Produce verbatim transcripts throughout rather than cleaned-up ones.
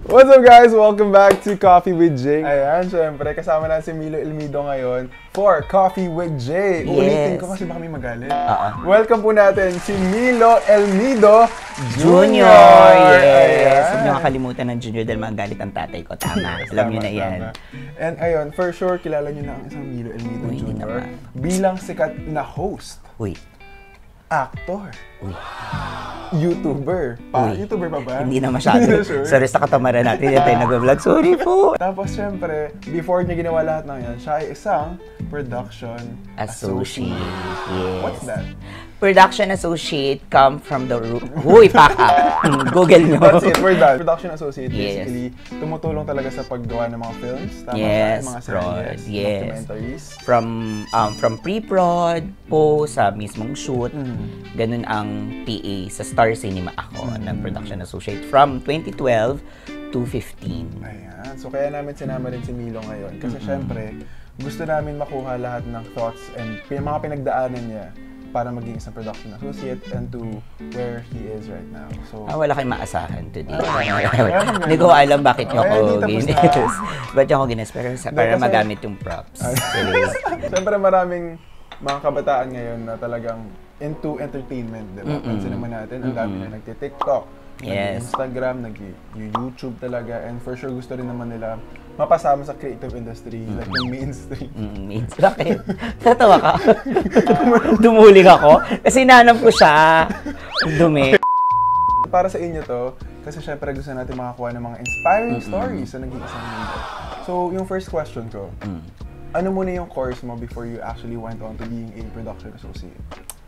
What's up guys? Welcome back to Coffee with Jay. Ayan, syempre, kasama natin si Milo Elmido ngayon for Coffee with Jay. Yes. Ulitin ko kasi baka may magalit. Uh-uh. Welcome po natin si Milo Elmido Junior! Junior. Yes! Huwag niyo makakalimutan ng Junior dahil magalit ang tatay ko. Tama. Alam niyo na yan. Tama. And ayun, for sure, kilala niyo na ang isang Milo Elmido Uy, Junior bilang sikat na host. Uy. Actor. Uy. YouTuber. Pa, Uy. YouTuber pa ba? Hindi na masyado. Sure. Sorry sa katamaran natin. Yan tayo nag-vlog. Sorry po. Tapos syempre, before niya ginawa lahat ng yan, siya ay isang production Associate. associate. Yes. What's that? Production associate come from the root. Uy, pack up. Google nyo. That's it, we're done. Production associate, Yes. basically, tumutulong talaga sa paggawa ng mga films. Tama Yes, ba? Mga prod. series, Yes. documentaries. From um, from pre-prod po sa mismong shoot. Mm. Ganun ang P A sa Star Cinema ako Mm. ng production associate from twenty twelve to fifteen. Ayan. So kaya namin sinama rin si Milo ngayon. Kasi syempre, gusto namin makuha lahat ng thoughts and pin- mga pinagdaanan niya para maging isang production associate and to where he is right now. So, Ah, wala kayong maasahan today. Ah, Hindi ko alam bakit nyo Ay, ako hindi tapos ginis. na. Ba't nyo ako ginis? Pero sa, para kasi- magamit yung props. Serious. Siyempre maraming mga kabataan ngayon na talagang into entertainment, di ba? Mm-mm. Pansin naman natin, ang dami na nagti-TikTok, Yes. nag-Instagram, nag-YouTube talaga, and for sure gusto rin naman nila mapasama sa creative industry, like yung mainstream. Mm, means, bakit? Tatawa ka? Dumuling ako? Kasi nanam ko siya. Dumi. Para sa inyo to, kasi syempre gusto natin makakuha ng mga inspiring stories sa nag-iisang mundo. So, yung first question ko, Mm. ano muna yung course mo before you actually went on to being a production associate?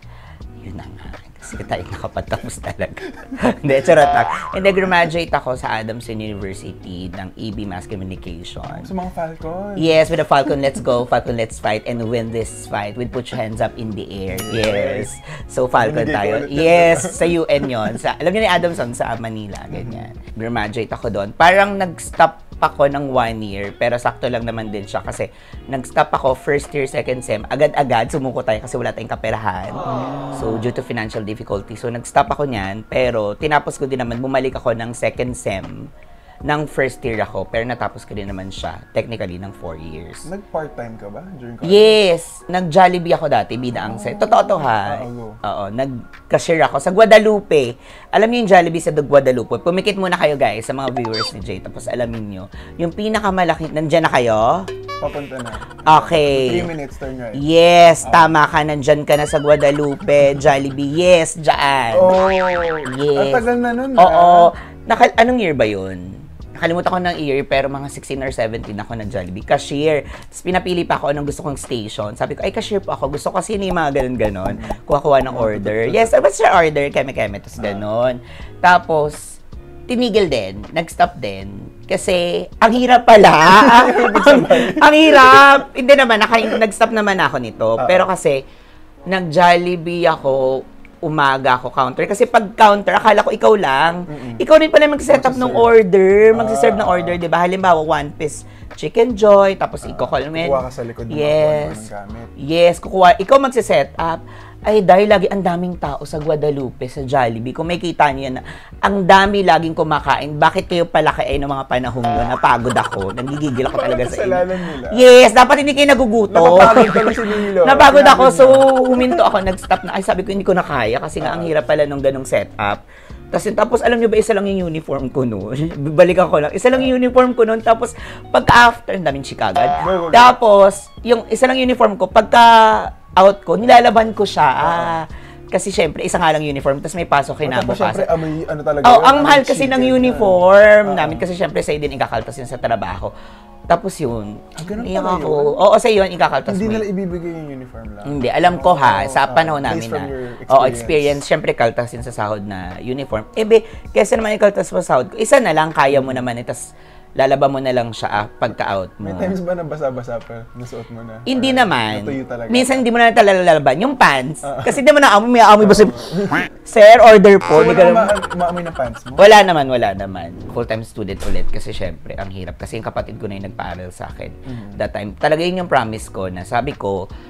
Yun na nga. Kasi tayo nakapatapos talaga. Hindi, charot lang. And nag-graduate ako sa Adamson University ng A B Mass Communication. Sa mga Falcon. Yes, with the Falcon, let's go. Falcon, let's fight and win this fight. We'll put your hands up in the air. Yes. So, Falcon Binigay ko tayo. ulit yan. Yes, sa U N yon. Sa, alam niyo ni Adamson, sa Manila. Ganyan. Graduate ako doon. Parang nag-stop ako ng one year, pero sakto lang naman din siya kasi nag-stop ako first year, second sem. Agad-agad, sumuko tayo kasi wala tayong kaperahan. So, due to financial difficulty. So, nag-stop ako niyan, pero tinapos ko din naman, bumalik ako ng second sem ng first year ako, pero natapos ko din naman siya, technically, ng four years. Nag-part-time ka ba during college? Yes! Nag-Jollibee ako dati, bida ang set. Totoo to ha. Ah, go. Oo, nag-cashier ako sa Guadalupe. Alam niyo yung Jollibee sa Guadalupe? Pumikit muna kayo guys sa mga viewers ni Jay, tapos alamin niyo. Yung pinakamalaki, nandyan na kayo? Papunta na. Okay. Three minutes, turn right. Yes, tama ka. Nandyan ka na sa Guadalupe, Jollibee. Yes, dyan. Oh, Yes. ang tagal na nun, Oo. Naka, anong year ba yun? Nakalimutan ko ng year, pero mga sixteen or seventeen ako na Jollibee. Cashier. Tapos pinapili pa ako anong gusto kong station. Sabi ko, ay, cashier po ako. Gusto ko kasi yung mga ganun-ganon. Kuha-kuha ng order. Yes, what's your order? Keme-keme. Tapos ganon. Tapos, tinigil din. Nag-stop din. Kasi, ang hirap pala. ang, ang hirap. Hindi naman, naka, nag-stop naman ako nito. Pero kasi, nag-Jollibee ako, umaga ako counter. Kasi pag counter, akala ko ikaw lang. Mm-mm. Ikaw rin pala mag-set up ng order. Mag-serve ng order, di ba? Halimbawa, one piece chicken joy, tapos uh, iko-call mo. Kukuha ka sa likod ng yes. mga gamit. Yes, kukuha. Ikaw mag-set up. Ay, dahil lagi ang daming tao sa Guadalupe, sa Jollibee. Kung may kita niyo yan, ang dami laging kumakain. Bakit kayo pala kayo ng mga panahong yun? Napagod ako. Nagigigil ako talaga sa inyo. Nila. Yes, dapat hindi kayo nagugutom. Napapagod ka si Milo. Napagod ako, so huminto ako, nag-stop na. Ay, sabi ko, hindi ko na kaya kasi nga ang hirap pala nung ganong setup. Tapos, tapos alam nyo ba, isa lang yung uniform ko noon. Balikan ko lang. Isa lang yung uniform ko noon. Tapos, pagka-after, ang daming chikagad. Tapos, yung isa lang uniform ko, pagka-out ko, nilalaban ko siya. Ah, kasi syempre, isa nga lang uniform. Tapos may pasok kinabukasan. Tapos syempre, amoy, ano talaga Oh, yun? ang mahal kasi ng uniform Ah. namin. Kasi syempre, sa'yo din ikakaltas yun sa trabaho. Tapos yun, Ah, ganun iyak pala ako. yun? Oo, sa yun, ikakaltas Hindi mo. nila ibibigay yung uniform lang. Hindi, alam ko ha, Oh, sa panahon ah, namin based from na. your Oo, experience. Siyempre, kaltas yun sa sahod na uniform. Ebe, kesa naman ikaltas mo sa sahod ko, isa na lang, kaya mo naman. Tapos, lalaba mo na lang siya ah, pagka-out mo. May times ba na basa-basa pa, nasuot mo na? Hindi Or naman. natuyo talaga? Minsan hindi mo na talaga lalaban. Yung pants. Ah. Kasi di mo na amoy, may amoy ba sa... Sir, order po. So, Hindi wala ka ka ma- maamoy ng pants mo? Wala naman, wala naman. Full-time student ulit kasi syempre, ang hirap. Kasi yung kapatid ko na yung nagpaaral sa akin. Mhm. That time, talaga yun yung promise ko na sabi ko,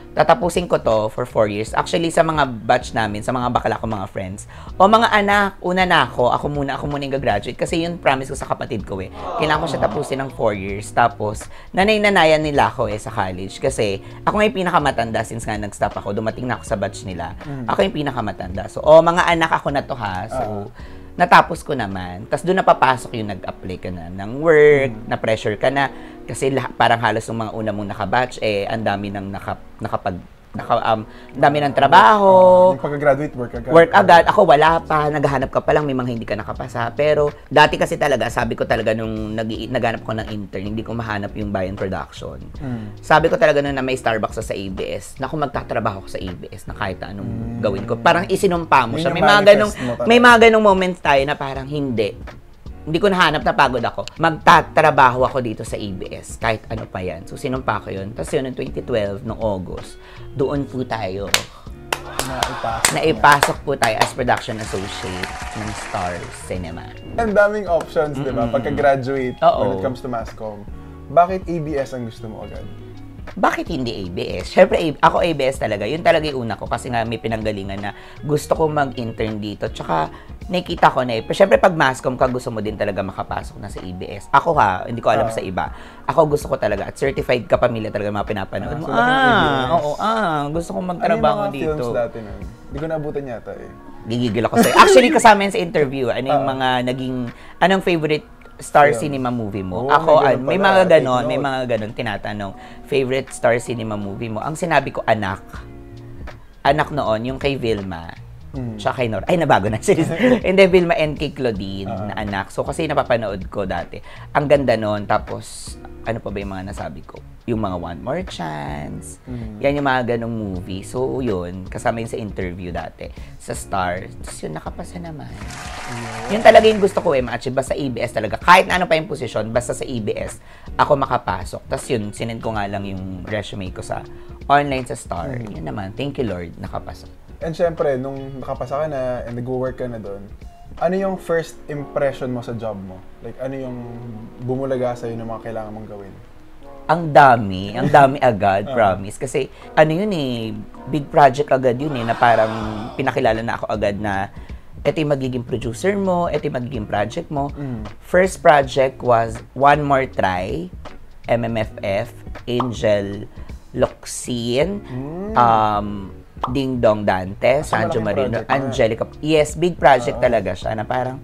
tatapusin ko to for four years. Actually, sa mga batch namin, sa mga bakla ko mga friends, o mga anak, una na ako, ako muna, ako muna yung gagraduate. Kasi yun promise ko sa kapatid ko eh. Kailangan ko siya tapusin ng four years. Tapos, nanay-nanayan nila ako eh sa college. Kasi, ako nga yung pinakamatanda since nga nag-stop ako. Dumating na ako sa batch nila. Mm. Ako yung pinakamatanda. So, o mga anak ako na to ha. So, uh. natapos ko naman. Tapos doon napapasok yung nag-apply ka na ng work, mm. na-pressure ka na. Kasi lah- parang halos yung mga una mong nakabatch, eh, ang dami nang naka, nakapag, naka, um, dami ng trabaho. Uh, yung pag-graduate, work agad. Work agad. Ako wala pa, naghahanap ka pa lang, may mga hindi ka nakapasa. Pero dati kasi talaga, sabi ko talaga nung nag naghanap ko ng intern, hindi ko mahanap yung Bayan Production. Mm. Sabi ko talaga nung na may Starbucks sa A B S, na kung magtatrabaho ko sa A B S, na kahit anong mm. gawin ko. Parang isinumpa mo siya. May mga ganong, may mga ganong moments tayo na parang hindi. Hindi ko nahanap na pagod ako. Magtatrabaho ako dito sa A B S, kahit ano pa yan. So, sinumpa ko yun. Tapos yun, noong twenty twelve, noong August, doon po tayo. Naipasok. Naipasok po tayo as production associate ng Star Cinema. Ang daming options, mm-hmm. di ba? Pagka-graduate, Uh-oh. when it comes to mass comm. Bakit A B S ang gusto mo agad? Bakit hindi A B S? Siyempre, ako A B S talaga. Yun talaga yung una ko kasi nga may pinanggalingan na gusto ko mag-intern dito. Tsaka, nakikita ko na eh. Pero syempre, pag mass comm ka, gusto mo din talaga makapasok na sa A B S. Ako ha, hindi ko alam uh, sa iba. Ako gusto ko talaga. At certified kapamilya talaga mga pinapanood mo. Uh, so ah, oo, ah, gusto ko magtrabaho ano dito. Ano yung mga films dati nun? Hindi ko naabutan yata eh. Gigigil ako sa'yo. Actually, kasama yan sa interview. Ano yung uh, mga naging, anong favorite Star yeah. Cinema movie mo? Oh, ako, may, may mga ganon, may mga ganon, tinatanong. Favorite Star Cinema movie mo? Ang sinabi ko, Anak. Anak noon, yung kay Vilma. Hmm. Siya kay Nora. Ay, nabago na. Hindi, Vilma and kay Claudine uh-huh. na anak. So, kasi napapanood ko dati. Ang ganda noon. Tapos, ano pa ba yung mga nasabi ko? Yung mga One More Chance. Hmm. Yan yung mga ganong movie. So, yun. Kasama yun sa interview dati. Sa Star. Tapos yun, nakapasa naman. Yeah. Yun talaga yung gusto ko eh, ma-achieve. Basta A B S talaga. Kahit na ano pa yung posisyon, basta sa A B S, ako makapasok. Tapos yun, sinend ko nga lang yung resume ko sa online sa Star. Hmm. Yun naman. Thank you, Lord. Nakapasok. And syempre, nung nakapasa ka na and nag-work ka na doon, ano yung first impression mo sa job mo? Like, ano yung bumulaga sa'yo ng mga kailangan mong gawin? Ang dami. Ang dami agad, promise. Kasi, ano yun eh, big project agad yun eh, na parang pinakilala na ako agad na ito yung magiging producer mo, ito yung magiging project mo. Mm. First project was One More Try, M M F F, Angel Locsin, mm. um, Ding Dong Dante, Sanjo Marino, Angelica. Yes, big project uh, talaga siya na parang,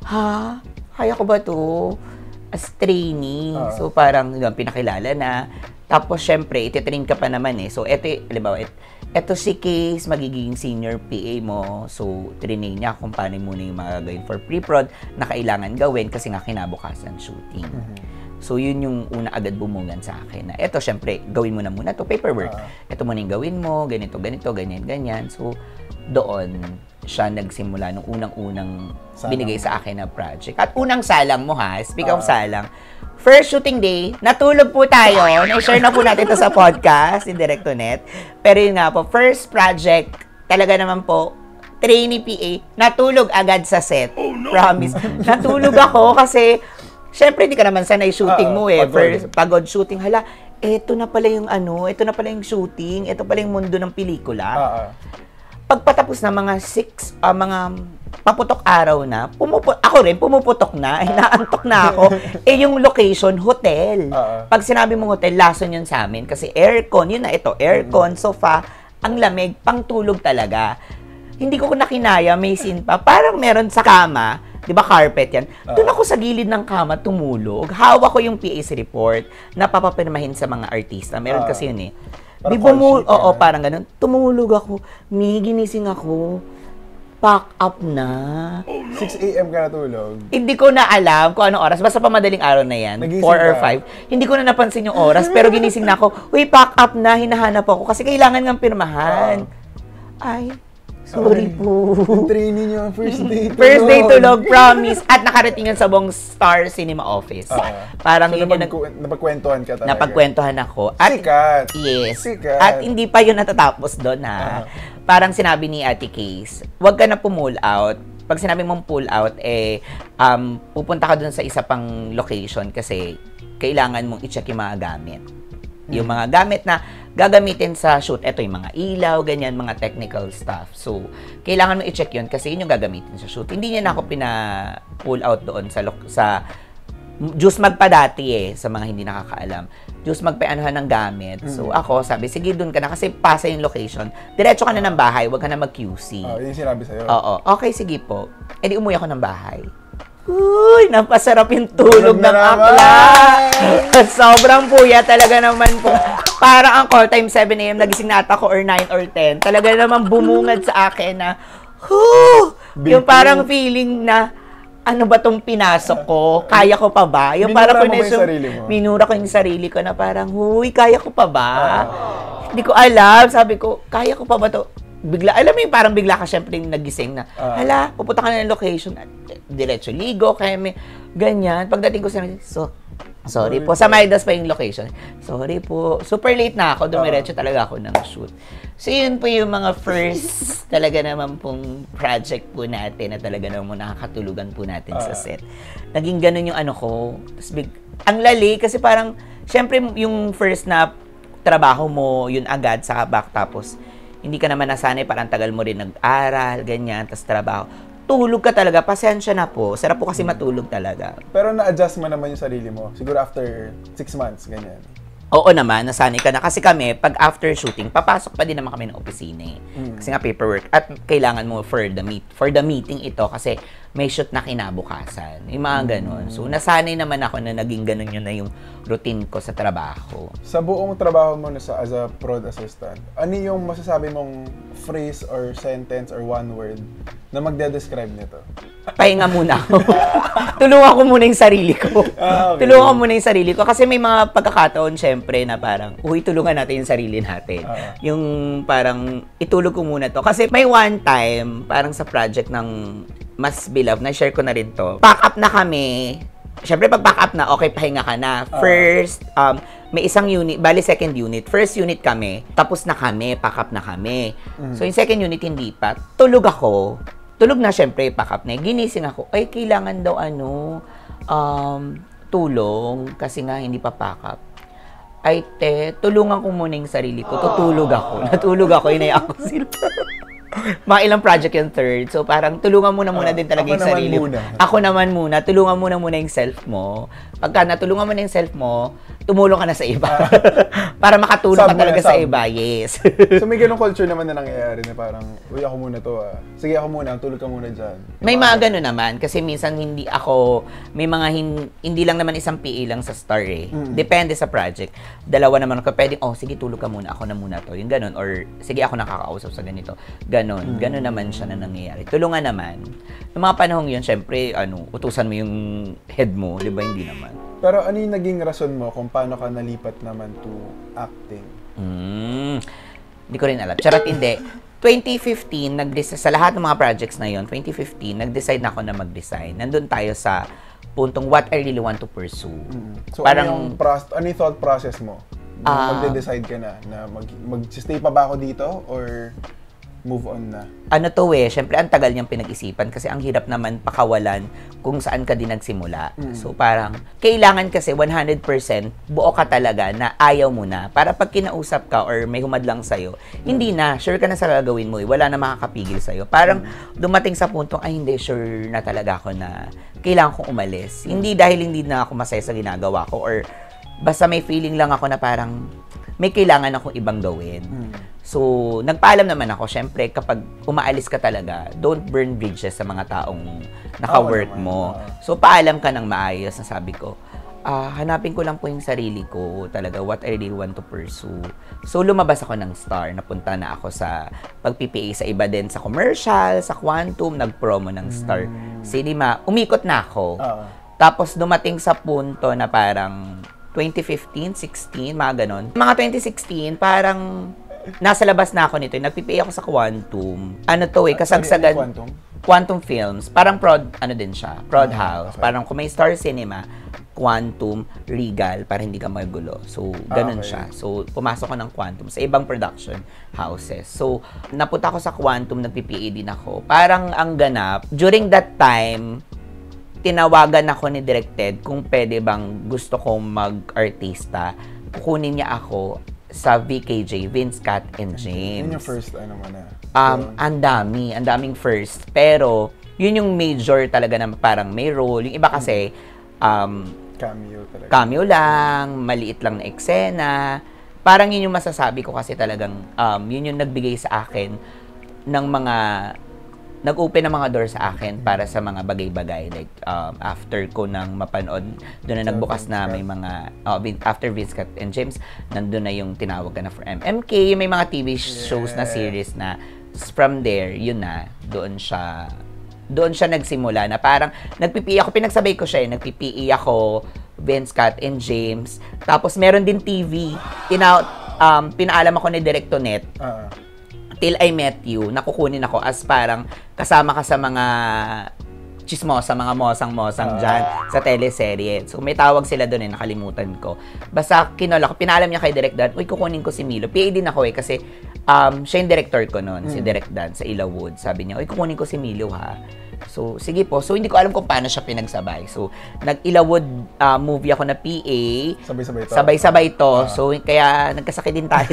ha? Kaya ko ba to? As trainee. Uh, so, parang yun, pinakilala na. Tapos, syempre, ititrain ka pa naman eh. So, eto, halimbawa, et, eto si Case, magiging senior P A mo. So, trainin niya kung paano muna yung mga gawin for pre-prod na kailangan gawin kasi nga kinabukasan shooting. Uh-huh. So, yun yung una agad bumungan sa akin na, eto, syempre, gawin mo na muna to paperwork. Uh, eto muna yung gawin mo, ganito, ganito, ganyan, ganyan. So, doon siya nagsimula nung unang-unang salang. Binigay sa akin na project. At unang salang mo ha, speak uh, of salang, first shooting day, natulog po tayo. Na-share na po natin ito sa podcast, in Directonet. Pero yun nga po, first project, talaga naman po, trainee P A, natulog agad sa set. Oh, no. Promise. Natulog ako kasi syempre, hindi ka naman sanay shooting uh, mo eh. Pagod. First, pagod shooting. Hala, eto na pala yung ano, eto na pala yung shooting, eto pala yung mundo ng pelikula. Uh, uh. Pagpatapos na mga six, uh, mga paputok araw na, pumupu ako rin, pumuputok na, inaantok na ako. Eh, yung location, hotel. Uh, uh. Pag sinabi mong hotel, lason yun sa amin. Kasi aircon, yun na ito, aircon, mm-hmm. sofa, ang lamig, pangtulog talaga. Hindi ko nakinaya, may scene pa. Parang meron sa kama, di ba carpet yan? Doon ako sa gilid ng kama tumulog. Hawak ko yung P A's report na papapirmahin sa mga artista. Meron uh, kasi yun eh. Di bumul- Oo, parang ganun. Tumulog ako. May ginising ako. Pack up na. Oh, no. six a m ka natulog? Hindi ko na alam kung anong oras. Basta pa madaling araw na yan. Nagising four or ka? five. Hindi ko na napansin yung oras. Pero ginising na ako. Uy, pack up na. Hinahanap ako. Kasi kailangan ng pirmahan. Uh, Ay, sorry Ay, po. Yung training niyo, first day tulog. First day tulog, promise. At nakarating yan sa buong Star Cinema office. Uh, Parang so yun napag- yung... napagkwentuhan ka talaga? Napagkwentuhan ako. At, Sikat! Yes. Sikat! At hindi pa yun natatapos doon, ha? Uh-huh. Parang sinabi ni Ate Case, huwag ka na pull out. Pag sinabi mong pull out, eh, um, pupunta ka doon sa isa pang location kasi kailangan mong i-check yung mga gamit. Yung mga gamit na gagamitin sa shoot, eto yung mga ilaw, ganyan, mga technical stuff. So, kailangan mo i-check yun kasi yun yung gagamitin sa shoot. Hindi niya na ako pina-pull out doon sa, sa Diyos magpa-dati eh, sa mga hindi nakakaalam. Diyos magpa-anuhan ng gamit. Mm. So, ako, sabi, sige, dun ka na kasi pasa yung location. Diretso ka na ng bahay, wag ka na mag-Q C. Oh, yun yung sinabi sa'yo. Oo. Okay, sige po. E di umuwi ako ng bahay. Uy, napasarap yung tulog ng akla. Sobrang puya talaga naman po. Parang ang call time seven a m nagising na ata ko or nine or ten. Talaga naman bumungad sa akin na, whoo! Yung parang feeling na, ano ba tong pinasok ko? Kaya ko pa ba? Yung minura parang mo ba yung sarili mo? Minura ko yung sarili ko na parang, huy, kaya ko pa ba? Hindi ko alam. Sabi ko, kaya ko pa ba to? Bigla, alam mo yung parang bigla ka syempre yung nagising na, uh, hala, pupunta ka na ng location, diretso ligo, kaya may ganyan. Pagdating ko sa so, sorry po, sa Maidas pa yung location. Sorry po, super late na ako, dumiretso talaga ako ng shoot. So, yun po yung mga first talaga naman pong project po natin na talaga naman nakakatulugan po natin uh, sa set. Naging ganun yung ano ko. Tapos, big, ang lali kasi parang, syempre yung first na trabaho mo, yun agad sa back, tapos hindi ka naman nasanay, parang tagal mo rin nag-aral, ganyan, tapos trabaho. Tulog ka talaga, pasensya na po. Sarap po kasi matulog talaga. Pero na-adjust mo naman yung sarili mo. Siguro after six months, ganyan. Oo naman, nasanay ka na. Kasi kami, pag after shooting, papasok pa din naman kami ng opisina eh. Mm. Kasi nga paperwork. At kailangan mo for the meet. For the meeting ito kasi may shoot na kinabukasan. Yung mga ganun. So, nasanay naman ako na naging ganun yun na yung routine ko sa trabaho. Sa buong trabaho mo na sa, as a prod assistant, ano yung masasabi mong phrase or sentence or one word na magde-describe nito? Pahinga muna ako. Tulungan ko muna yung sarili ko. Ah, okay. Tulungan ko muna yung sarili ko. Kasi may mga pagkakataon, syempre, na parang, uy, tulungan natin yung sarili natin. Ah. Yung parang, itulog ko muna to. Kasi may one time, parang sa project ng Mas Beloved, na-share ko na rin to. Pack up na kami. Syempre, pag pack up na, okay, pahinga ka na. First, um, may isang unit, bali second unit. First unit kami, tapos na kami, pack up na kami. Mm. So, yung second unit, hindi pa. Tulog ako. Tulog na, syempre, pack up na. Ginising ako, ay, kailangan daw, ano, um, tulong, kasi nga, hindi pa pack up. Ay, te, tulungan ko muna yung sarili ko. Tutulog ako. Natulog ako, inaya ako sila. Mga ilang project yung third. So, parang tulungan mo na muna uh, din talaga yung sarili mo. Ako naman muna. Tulungan mo na muna yung self mo. Pagka natulungan mo na yung self mo, tumulong ka na sa iba. Para makatulong ka talaga sa iba. Yes. So, may ganong culture naman na nangyayari na parang, uy, ako muna to ah. Sige, ako muna. Tulog ka muna dyan. May mga gano'n naman. Kasi minsan hindi ako, may mga hin, hindi lang naman isang P A lang sa Star eh. Mm-hmm. Depende sa project. Dalawa naman ako. Pwede, oh, sige, tulog ka muna. Ako na muna to. Yung gano'n. Or, sige, ako nakakausap sa ganito. Ganon. Mm. Ganon naman siya na nangyayari. Tulungan naman. Yung mga panahong yun, syempre, ano, utusan mo yung head mo, di ba? Hindi naman. Pero ano yung naging rason mo kung paano ka nalipat naman to acting? Hmm. Hindi ko rin alam. Charot, hindi. twenty fifteen, nag-decide, sa lahat ng mga projects na yun, twenty fifteen, nag-decide na ako na mag-design. Nandun tayo sa puntong what I really want to pursue. Mm-hmm. So, parang, ano yung, pros- ano yung thought process mo? Uh, magde-decide ka na, na mag- mag-stay pa ba ako dito or move on na? Ano to eh, syempre ang tagal niyang pinag-isipan kasi ang hirap naman pakawalan kung saan ka din nagsimula. Mm. So parang, kailangan kasi one hundred percent buo ka talaga na ayaw mo na. Para pag kinausap ka or may humadlang sa'yo, mm. hindi na, sure ka na sa gagawin mo eh, wala na makakapigil sa'yo. Parang mm. dumating sa puntong, ay hindi, sure na talaga ako na kailangan kong umalis. Mm. Hindi dahil hindi na ako masaya sa ginagawa ko or basta may feeling lang ako na parang may kailangan akong ibang gawin. Hmm. So, nagpaalam naman ako, syempre, kapag umaalis ka talaga, don't burn bridges sa mga taong naka-work oh, mo. Uh, so, paalam ka ng maayos na sabi ko, ah, hanapin ko lang po yung sarili ko, talaga, what I really want to pursue. So, lumabas ako ng Star, napunta na ako sa pag-P P A sa iba din, sa commercial, sa Quantum, nag-promo ng Star hmm. Cinema. Umikot na ako. Uh, Tapos, dumating sa punto na parang, twenty fifteen, sixteen, mga ganon. Mga twenty sixteen, parang nasa labas na ako nito. Nag-P P A ako sa Quantum. Ano to eh, kasagsagan. Quantum? Quantum Films. Parang prod, ano din siya, prod ah, house. Okay. Parang kung may Star Cinema, Quantum, Regal, para hindi ka magulo. So, ganun ah, okay. siya. So, pumasok ko ng Quantum sa ibang production houses. So, napunta ako sa Quantum, nag-P P A din ako. Parang ang ganap, during that time, tinawagan ako ni Directed kung pwede bang gusto kong mag-artista kukunin niya ako sa V K J, Vince, Kat, and James. Yun yung first, ano man na. Um, ang dami, ang daming first. Pero, yun yung major talaga na parang may role. Yung iba kasi, um, cameo talaga. Cameo lang, maliit lang na eksena. Parang yun yung masasabi ko kasi talagang, um, yun yung nagbigay sa akin ng mga, nag-open ng mga door sa akin para sa mga bagay-bagay. Like, um, after ko nang mapanood, doon na nagbukas na may mga, oh, after Vince, Kat, and James, nandun na yung tinawag ka na for M M K, may mga T V shows na series na, from there, yun na, doon siya, doon siya nagsimula na parang, nagpipi ako, pinagsabay ko siya eh, nagpipi ako, Vince, Kat, and James, tapos meron din T V, Tina, um, pinaalam ako ni Directo Net, uh-huh. Till I Met You, nakukunin ako as parang kasama ka sa mga chismosa, mga mosang-mosang dyan sa teleserye. So, may tawag sila doon eh, nakalimutan ko. Basta, kinol ako, pinaalam niya kay Direk Dan, uy, kukunin ko si Milo. P A din ako eh, kasi um, siya yung director ko noon, hmm. si Direk Dan, sa Ilawood. Sabi niya, uy, kukunin ko si Milo ha. So, sige po. So, hindi ko alam kung paano siya pinagsabay. So, nag-Ilawood uh, movie ako na P A. Sabay-sabay to. Sabay-sabay to. Ah. So, kaya nagkasakit din tayo.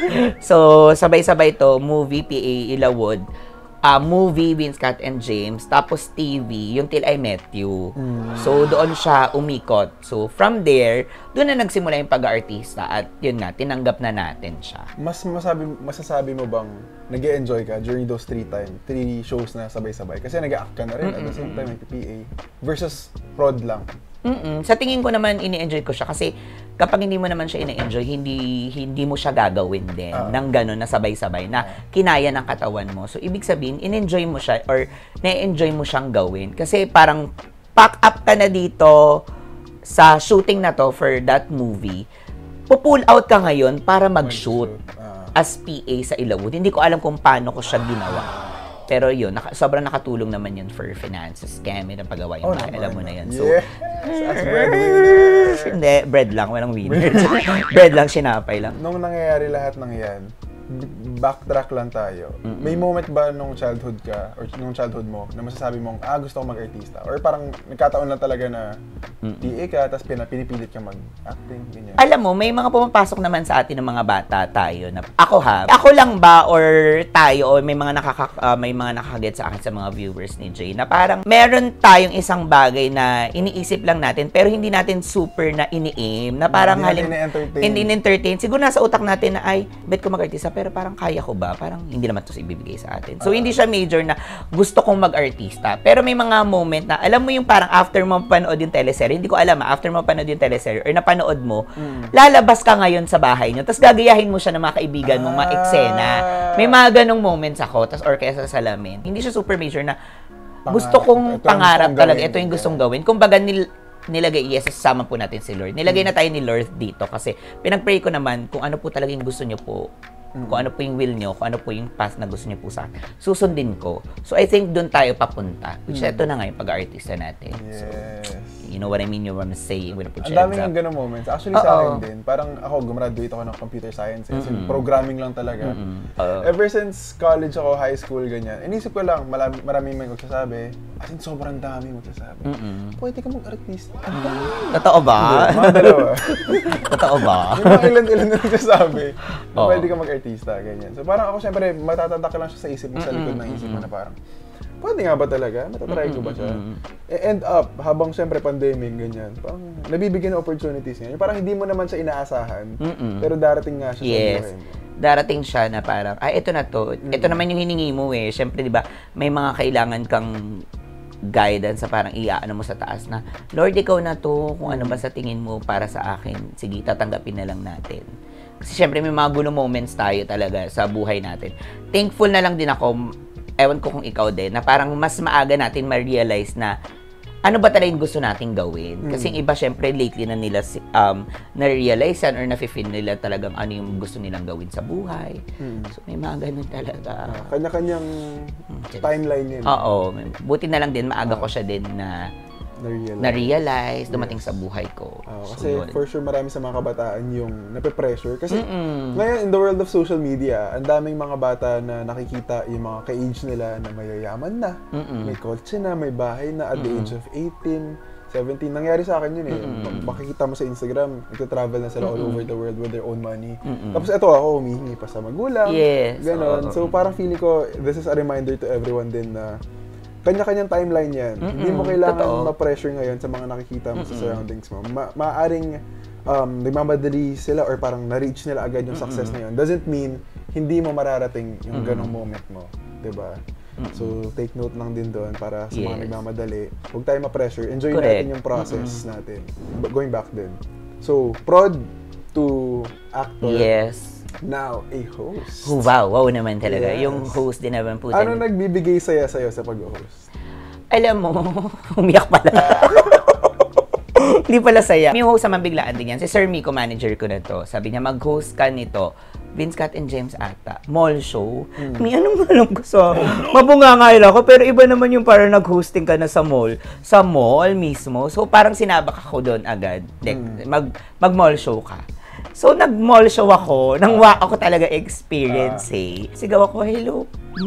So, sabay-sabay to. Movie, P A, Ilawood. Uh, movie, Vince, Kat, and James. Tapos T V, yung Till I Met You. Mm. So, doon siya umikot. So, from there, doon na nagsimula yung pag-aartista. At yun nga, tinanggap na natin siya. Mas masabi, masasabi mo bang nag-e-enjoy ka during those three time, three shows na sabay-sabay? Kasi nag-a-act ka na rin Mm-mm. at the same time, nag-P A. Versus prod lang. Mm-mm. Sa tingin ko naman, ini-enjoy ko siya. Kasi kapag hindi mo naman siya ini-enjoy, hindi hindi mo siya gagawin din uh, ng gano'n na sabay-sabay na kinaya ng katawan mo. So, ibig sabihin, in-enjoy mo siya or na-enjoy mo siyang gawin. Kasi parang pack up ka na dito sa shooting na to for that movie. Pupull out ka ngayon para mag-shoot uh, as P A sa Ilawood. Hindi ko alam kung paano ko siya ginawa. Pero yun, naka, sobrang nakatulong naman yun for finances, scam, ng paggawa yung oh, bahay, alam mo na yan. So, yes! As breadwinner! Hindi, bread lang, walang winner. Bread lang, sinapay lang. Nung nangyayari lahat ng yan, backtrack lang tayo. Mm-mm. May moment ba nung childhood ka, or nung childhood mo, na masasabi mong, ah, gusto ko mag-artista? Or parang nagkataon lang talaga na P A ka, tapos pinipilit ka mag-acting, ganyan? Alam mo, may mga pumapasok naman sa atin ng mga bata tayo na, ako ha, ako lang ba, or tayo, o may mga nakaka, uh, may mga nakakaget sa akin sa mga viewers ni Jay, na parang meron tayong isang bagay na iniisip lang natin, pero hindi natin super na ini-aim, na parang hindi halim, na-entertain. Hindi na-entertain. Siguro nasa utak natin na, ay, bet ko mag-artista, pero parang kaya ko ba? Parang hindi naman ito ibibigay sa atin. So, uh, hindi siya major na gusto kong mag-artista. Pero may mga moment na, alam mo yung parang after mo panood yung teleserye, hindi ko alam ha, after mo panood yung teleserye, or napanood mo, mm. lalabas ka ngayon sa bahay nyo, tapos gagayahin mo siya ng mga kaibigan mong mga eksena. May mga ganong moments ako, tapos or kaya sa salamin. Hindi siya super major na gusto kong ito pangarap gusto talaga, ito yung gustong gawin. Kumbaga, nil nilagay, yes, sasama po natin si Lord. Nilagay na tayo ni Lord dito kasi pinag-pray ko naman kung ano po talaga yung gusto nyo po, mm. kung ano po yung will nyo, kung ano po yung path na gusto nyo po sa akin, susundin ko. So, I think doon tayo papunta. Which, mm. ito na nga yung pag-artista natin. Yes. So, you know what I mean? You want to say, when I put your hands up. Ang dami yung ganun moments. Actually, Uh-oh. sa akin din. Parang ako, gumraduate ako ng computer science. Mm-hmm. Programming lang talaga. Mm-hmm. Ever since college ako, high school, ganyan. Inisip ko lang, marami, marami may magsasabi. As in, sobrang dami magsasabi. Mm-hmm. Pwede ka mag-artista. Mm-hmm. Totoo ba? Hindi, mga dalawa. Totoo ba? Yung mga ilan-ilan na magsasabi. Oh. Pwede ka mag-artista, ganyan. So parang ako, syempre, matatatak lang siya sa isip mo, sa likod ng isip mo na parang, pwede nga ba talaga? Matatry ko ba siya? E-end up, habang syempre pandemic, ganyan, parang nabibigyan ng opportunities niya. Parang hindi mo naman siya inaasahan, Mm-mm. pero darating nga siya yes. sa buhay mo. Darating siya na parang, ay, ito na to. Mm-hmm. Ito naman yung hiningi mo eh. Syempre, di ba, may mga kailangan kang guidance sa parang iaano mo sa taas na, Lord, ikaw na to, kung ano ba sa tingin mo para sa akin, sige, tatanggapin na lang natin. Kasi syempre, may mga gulo moments tayo talaga sa buhay natin. Thankful na lang din ako, ewan ko kung ikaw din, na parang mas maaga natin ma-realize na ano ba talaga yung gusto nating gawin. Kasi yung iba, syempre, lately na nila um, na-realize yan or na-feel nila talagang ano yung gusto nilang gawin sa buhay. Mm. So, may mga ganun talaga. Uh, kanya-kanyang hmm, timeline yun. Oo. Buti na lang din, maaga uh, ko siya din na na-realize, na-realize dumating yes. sa buhay ko. Uh, kasi so, for sure marami sa mga kabataan yung nape-pressure. Kasi Mm-mm. ngayon in the world of social media, ang daming mga bata na nakikita yung mga ka-age nila na mayayaman na, Mm-mm. may kotse na, may bahay na at Mm-mm. the age of eighteen. seventeen. Nangyari sa akin yun eh. Mm-mm. Makikita mo sa Instagram, nagta-travel na sila Mm-mm. all over the world with their own money. Mm-mm. Tapos ito ako, humihingi pa sa magulang. Yes. Ganon. So parang feeling ko, this is a reminder to everyone din na kanya-kanyang timeline yan. Mm-mm. Hindi mo kailangan Totoo. ma-pressure ngayon sa mga nakikita mo Mm-mm. sa surroundings mo. Ma- maaring um, nagmamadali sila or parang na-reach nila agad yung success Mm-mm. na yun. Doesn't mean hindi mo mararating yung ganong moment mo. Diba? Mm-hmm. So, take note lang din doon para sa yes. mga nagmamadali. Huwag tayo ma-pressure. Enjoy Correct. natin yung process mm-hmm. natin. But going back din. So, prod to actor. Yes. Now, a host. Oh, wow, wow naman talaga. Yes. Yung host din naman po. Ano din. nagbibigay saya sa'yo sa pag-host? Alam mo, umiyak pala. Hindi pala saya. Yung host naman biglaan din yan. Si Sir Miko, manager ko na to. Sabi niya, mag-host ka nito. Vince, Kat, and James ata. Mall show. Hmm. May anong alam ko sa... Mabungangay ako, pero iba naman yung parang nag-hosting ka na sa mall. Sa mall mismo. So, parang sinabak ako doon agad. Like, hmm. mag, mag-mall show ka. So, nag-mall show ako. Nang wa ako talaga experience uh, eh. Sigaw ako, hello.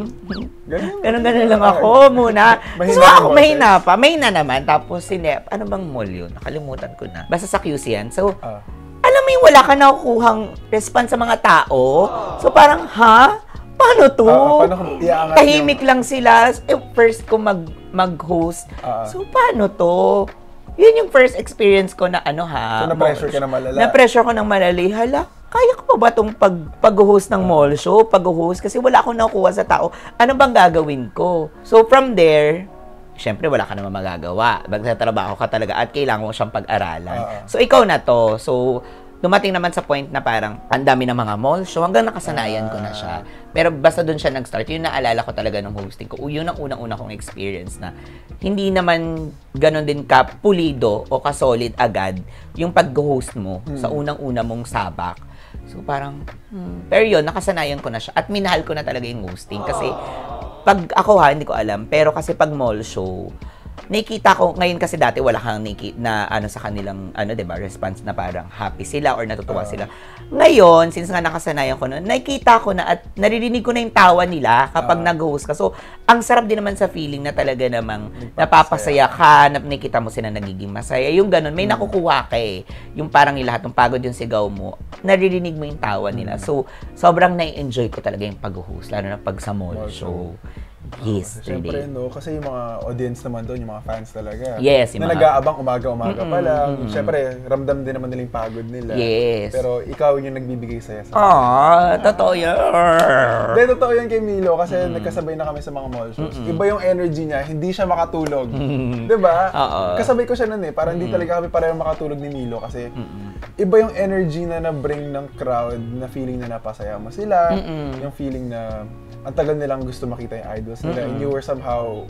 Ganun-ganun lang ako muna. So, ako, mahina pa. Mahina naman. Tapos, sinep, ano bang mall yun? Nakalimutan ko na. Basta sa Q C yan. So, uh, alam mo yung wala ka nakukuhang response sa mga tao. So parang, ha? Paano to? Uh, paano Tahimik yung... lang sila. Eh, first ko mag, mag-host. Uh, so paano to? Yun yung first experience ko na ano ha. So na-pressure ka na malala? Na-pressure ko ng malali. Hala, kaya ko pa ba itong pag, pag-host ng mall show? Pag-host? Kasi wala akong nakukuha sa tao. Ano bang gagawin ko? So from there, syempre, wala ka naman magagawa. Magtatrabaho ka talaga at kailangan mo siyang pag-aralan. Uh-huh. So, ikaw na to. So, dumating naman sa point na parang ang dami ng mga mall show hanggang nakasanayan uh-huh. ko na siya. Pero basta doon siya nag-start. Yun naalala ko talaga ng hosting ko. Yun ang unang-una kong experience na hindi naman ganon din ka pulido o ka-solid agad yung pag-host mo hmm. sa unang-una mong sabak. So, parang, hmm. pero yun, nakasanayan ko na siya. At minahal ko na talaga yung hosting kasi pag ako ha, hindi ko alam, pero kasi pag mall show, nakikita ko, ngayon kasi dati wala kang nakikita na ano sa kanilang, ano, diba, response na parang happy sila or natutuwa uh, sila. Ngayon, since nga nakasanayan ko na, nakikita ko na at naririnig ko na yung tawa nila kapag uh, nag-host ka. So, ang sarap din naman sa feeling na talaga namang napapasaya ka, na nakikita mo sila nagiging masaya. Yung ganun, may hmm. nakukuha ka eh. Yung parang lahat ng pagod yung sigaw mo, naririnig mo yung tawa nila. Hmm. So, sobrang na-enjoy ko talaga yung pag-host, lalo na pag sa mall show. Yes, uh, Siyempre, no? Kasi yung mga audience naman doon, yung mga fans talaga. Yes, na mga... nag-aabang umaga-umaga pa lang. Mm-mm. Siyempre, ramdam din naman nila yung pagod nila. Yes. Pero ikaw yung nagbibigay saya sa ah, totoo yan. Hindi, totoo yan kay Milo kasi mm. nagkasabay na kami sa mga mall shows. Mm-mm. Iba yung energy niya, hindi siya makatulog. Mm. Diba? Uh-oh. Kasabay ko siya nun eh. Parang hindi talaga kami pareho makatulog ni Milo kasi Mm-mm. iba yung energy na na-bring ng crowd na feeling na napasaya mo sila. Mm-mm. Yung feeling na ang tagal nilang gusto makita yung idols nila mm-hmm. and you were somehow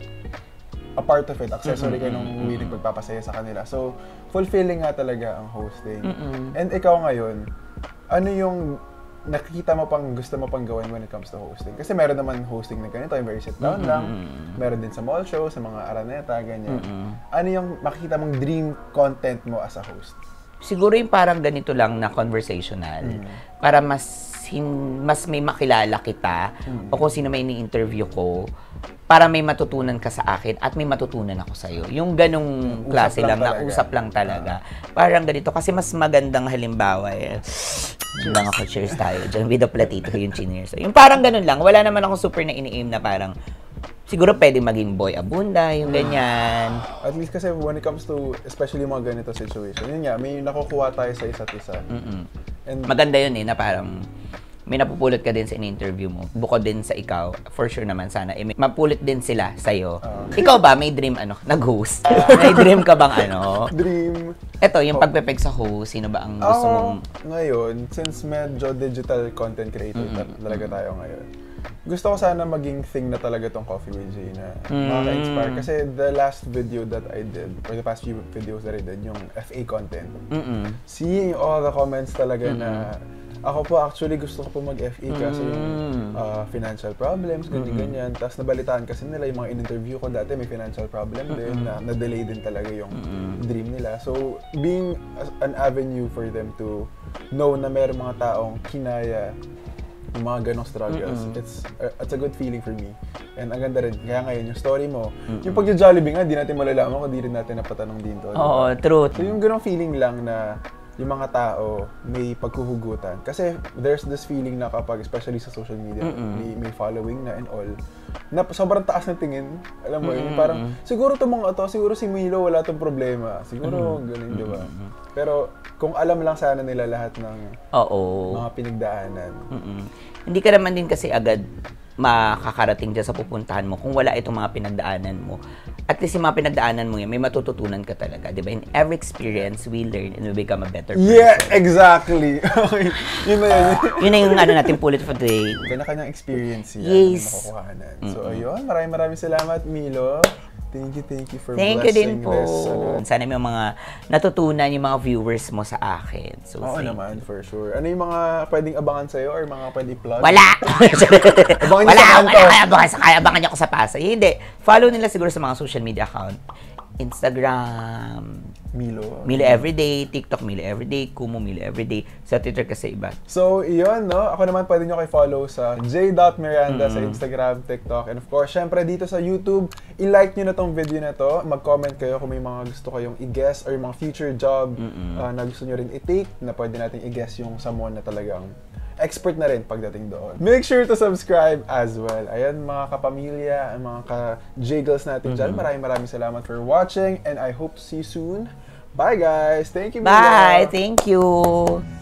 a part of it, accessory mm-hmm. ka nung willing pagpapasaya sa kanila. So, fulfilling nga talaga ang hosting. Mm-hmm. And ikaw ngayon, ano yung nakikita mo pang gusto mo pang gawin when it comes to hosting? Kasi meron naman hosting na ganito, yung very sit down mm-hmm. lang. Meron din sa mall show, sa mga araneta, ganyan. Mm-hmm. Ano yung makikita mong dream content mo as a host? Siguro yung parang ganito lang na conversational. Mm-hmm. Para mas hin, mas may makilala kita mm-hmm. o kung sino may ni-interview ko para may matutunan ka sa akin at may matutunan ako sa iyo. Yung ganong mm, klase lang, lang na usap lang talaga. Uh-huh. Parang ganito kasi mas magandang halimbawa eh. Hanggang ako cheers tayo dyan with the platito yung cheers. Yung parang ganun lang. Wala naman ako super na ini-aim na parang siguro pwedeng maging boy abunda, yung ganyan. At least kasi when it comes to, especially mga ganito situation, yun nga, may nakukuha tayo sa isa't isa. Mm-mm. And maganda yun eh, na parang may napupulot ka din sa in-interview mo. Bukod din sa ikaw, for sure naman sana, eh, mapulot din sila sa'yo. Uh, ikaw ba, may dream ano? Nag-host? May dream ka bang ano? Dream? Eto, yung pagpepeg sa host, sino ba ang gusto uh, mong... Ngayon, since medyo digital content creator mm-hmm. talaga tayo ngayon, gusto ko sana maging thing na talaga tong Coffee with Jay na mm. makaka-inspire. Kasi the last video that I did, or the past few videos that I did, yung F A content, mm-mm. seeing all the comments talaga mm-mm. na ako po actually gusto ko po mag-F A kasi mm. yung uh, financial problems, ganyan-ganyan. Tapos nabalitaan kasi nila yung mga in-interview ko dati may financial problem mm-mm. din, na na-delay din talaga yung mm-mm. dream nila. So, being an avenue for them to know na mayroong mga taong kinaya yung mga ganong struggles. Mm-mm. It's uh, it's a good feeling for me. And ang ganda rin, kaya ngayon, yung story mo, Mm-mm. yung pagja-Jollibee nga, di natin malalaman kung di rin natin napatanong din to. Oo, diba? True. So yung ganong feeling lang na yung mga tao may paghuhugutan. Kasi there's this feeling na kapag, especially sa social media, may, may following na and all, na sobrang taas ng tingin. Alam mo, yun, parang, siguro itong mga to, siguro si Milo wala itong problema. Siguro, mm-hmm. ganun, di ba? Mm-hmm. Pero kung alam lang sana nila lahat ng Oo. mga pinagdaanan. Mm-hmm. Hindi ka naman din kasi agad makakarating dyan sa pupuntahan mo kung wala itong mga pinagdaanan mo. At least yung mga pinagdaanan mo yan, may matututunan ka talaga, di ba? In every experience, we learn and we become a better person. Yeah, exactly. Okay. Yun na yun. Yun na yung ano natin, pull it for the day. Kanya-kanyang experience yan. Yes. Makukuhanan. So, mm-hmm. ayun. Maraming maraming salamat, Milo. Thank you, thank you for thank blessing you din po. this. Ano. Sana may mga natutunan yung mga viewers mo sa akin. So, Oo naman, for sure. Ano yung mga pwedeng abangan sa'yo or mga pwedeng plug? Wala! abangan Wala! Wala! Abangan sa kaya. Abangan niyo ako sa Pasay. Hindi. Follow nila siguro sa mga social media account. Instagram, Milo. Milo Everyday, TikTok Milo Everyday, Kumu Milo Everyday, sa Twitter kasi iba. So, iyon, no? Ako naman pwede nyo kayo follow sa j dot miranda mm-hmm. sa Instagram, TikTok, and of course, syempre dito sa YouTube, i-like nyo na tong video na to, mag-comment kayo kung may mga gusto kayong i-guess or yung mga future job mm-hmm. uh, na gusto nyo rin i-take, na pwede natin i-guess yung someone na talagang expert na rin pagdating doon. Make sure to subscribe as well. Ayan mga kapamilya, mga ka-jiggles natin dyan. Maraming maraming salamat for watching and I hope to see you soon. Bye guys! Thank you. Bye! Thank you!